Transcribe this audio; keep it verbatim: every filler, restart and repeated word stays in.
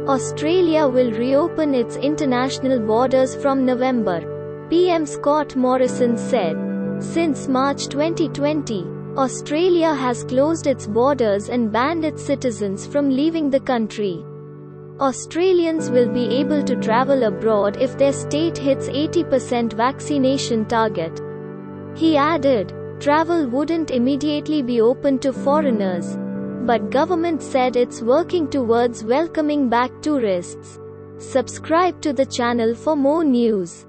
Australia will reopen its international borders from November. P M Scott Morrison said. Since March twenty twenty, Australia has closed its borders and banned its citizens from leaving the country. Australians will be able to travel abroad if their state hits eighty percent vaccination target. He added, travel wouldn't immediately be open to foreigners, but government said it's working towards welcoming back tourists. Subscribe to the channel for more news.